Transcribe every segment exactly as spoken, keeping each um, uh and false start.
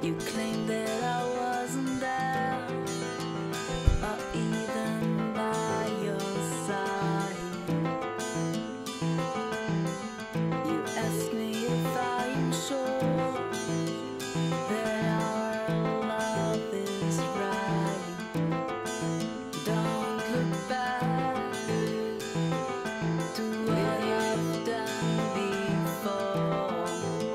You claim that I wasn't there, or even by your side. You ask me if I am sure that our love is right. Don't look back to what you've done before.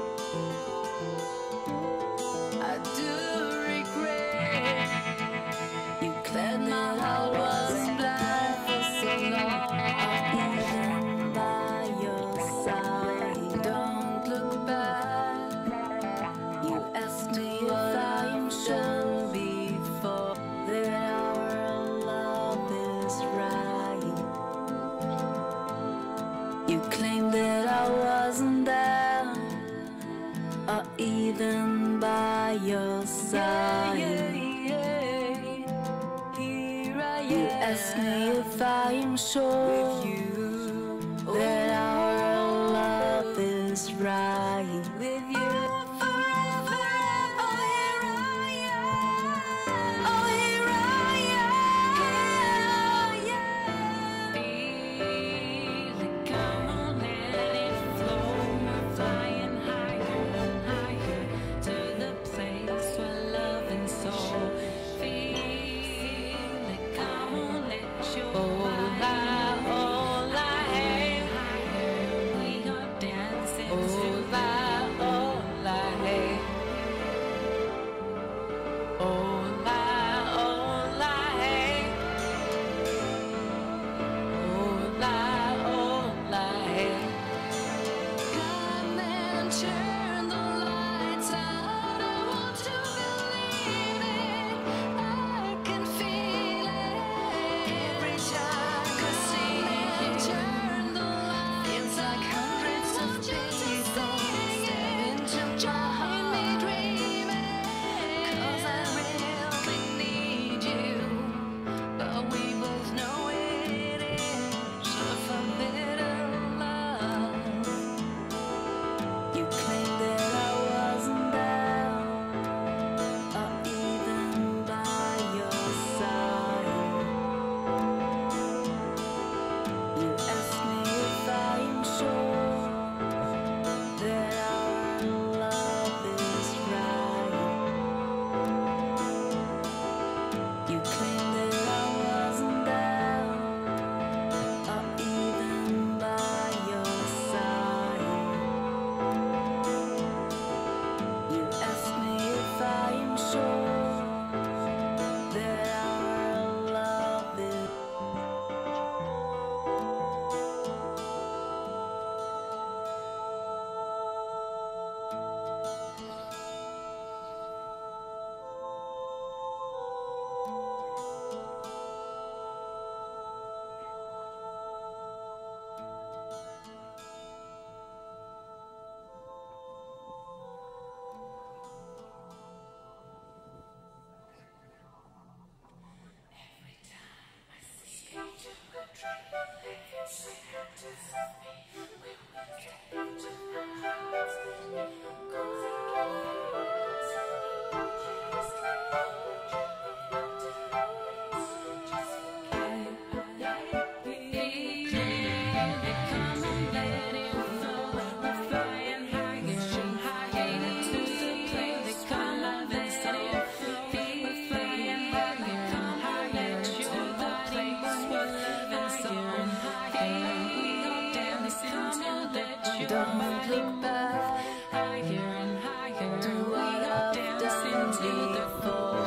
I do regret you claimed my heart was blind for so long, even by your side. Don't look back. You asked me if I am sure before that our love is right. You claimed that I wasn't there, or even by your side. You asked me if I am sure that our love is right. With you forever, oh here I am, oh here I am, yeah. Feel it, come on, let it flow. We're flying higher and higher to the place where love and soul. Feel it, come on, let your body all I have. We are dancing to that all I have. All I, all I have. All I, all I have. Come and turn the lights out. I want to believe it. I can feel it every time. 'Cause see and turn the lights. Feels like hundreds of people step into join me dreaming. 'Cause I really need you, but we both know it is a forbidden love. You claimed that I wasn't there, or even by your side. You asked me if I am sure that our love is right. You claimed that I wasn't there, or even by your side. You asked me if I am sure that our love is don't look back Higher and higher, to what I've done before.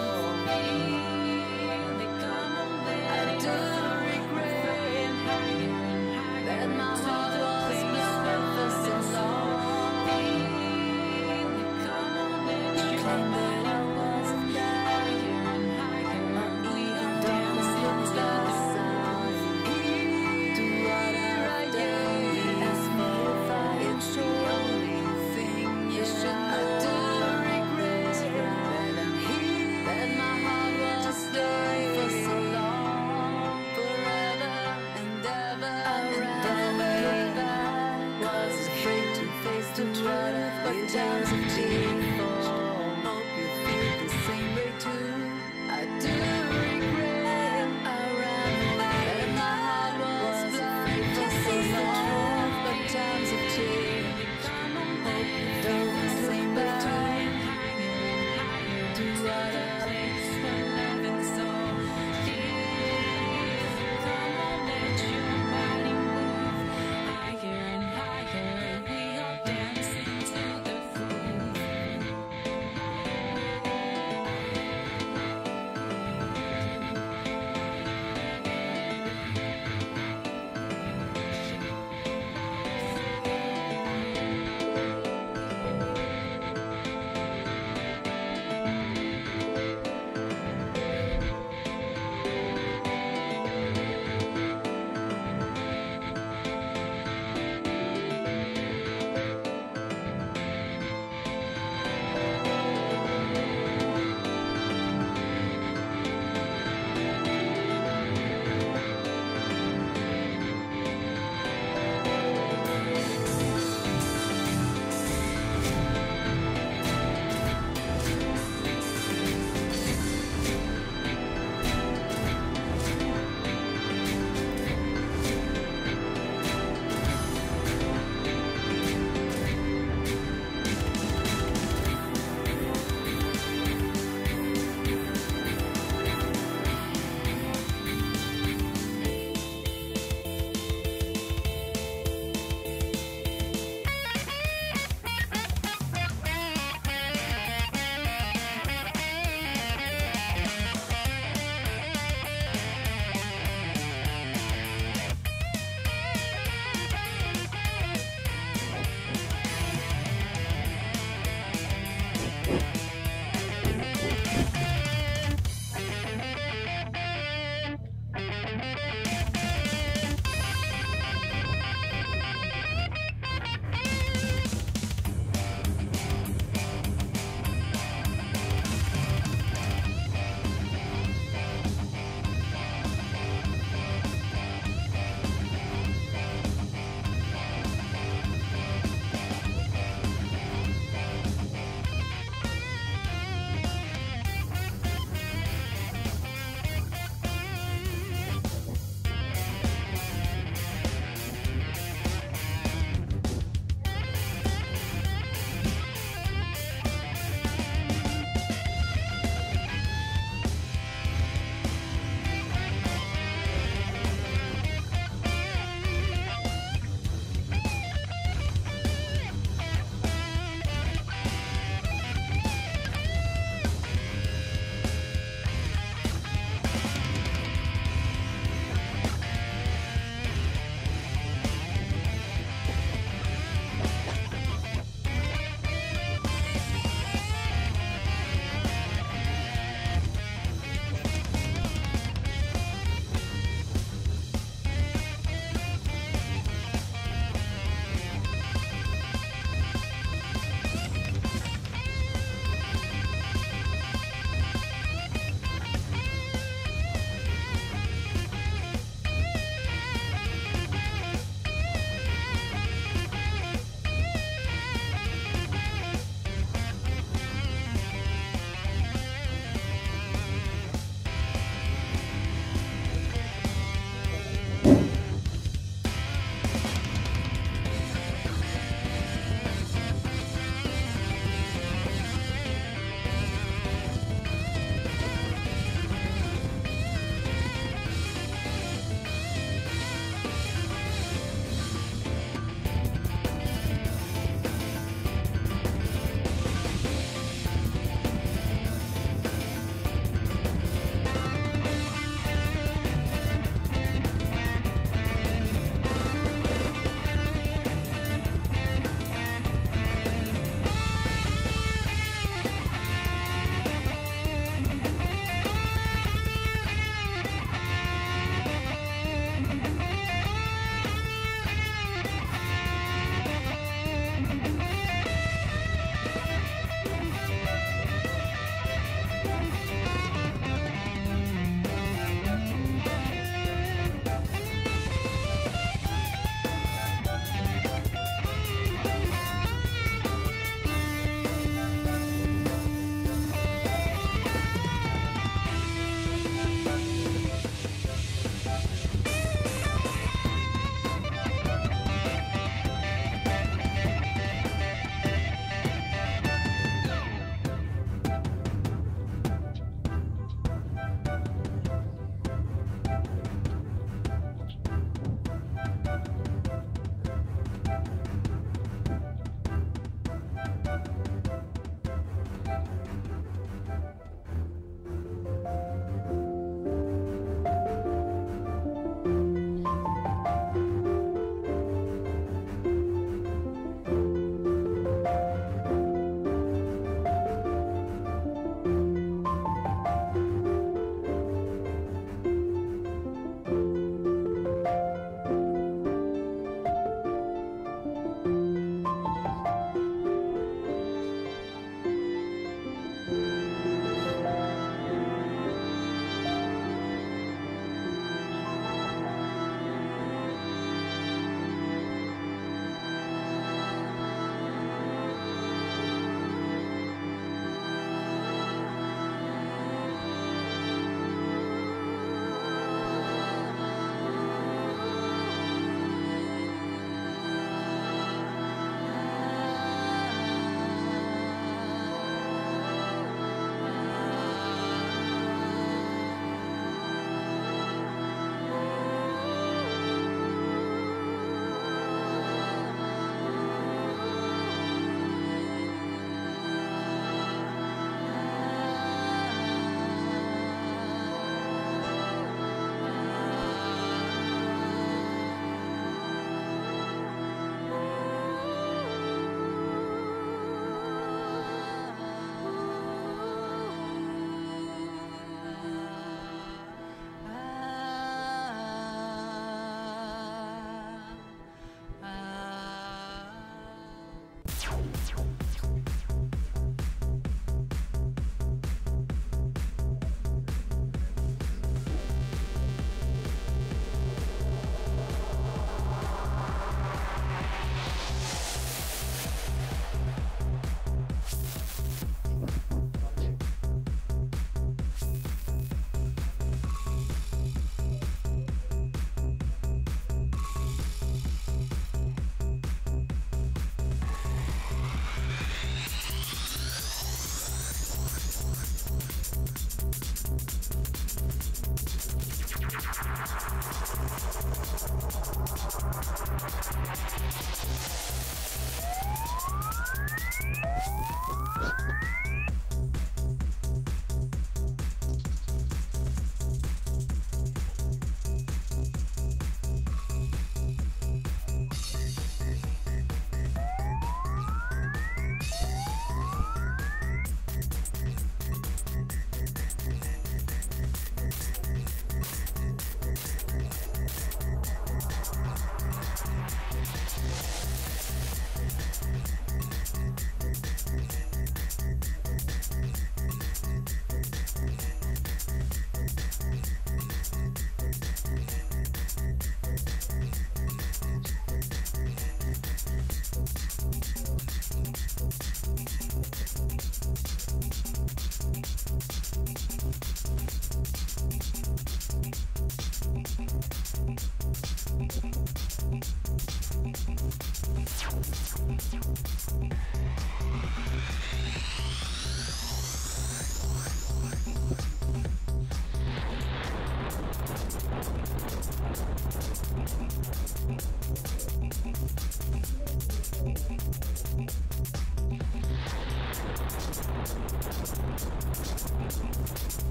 I do regret that my heart was blind for so long. You claimed that I wasn't there, or even dancing by side. To what I've done, you asked me if I am sure.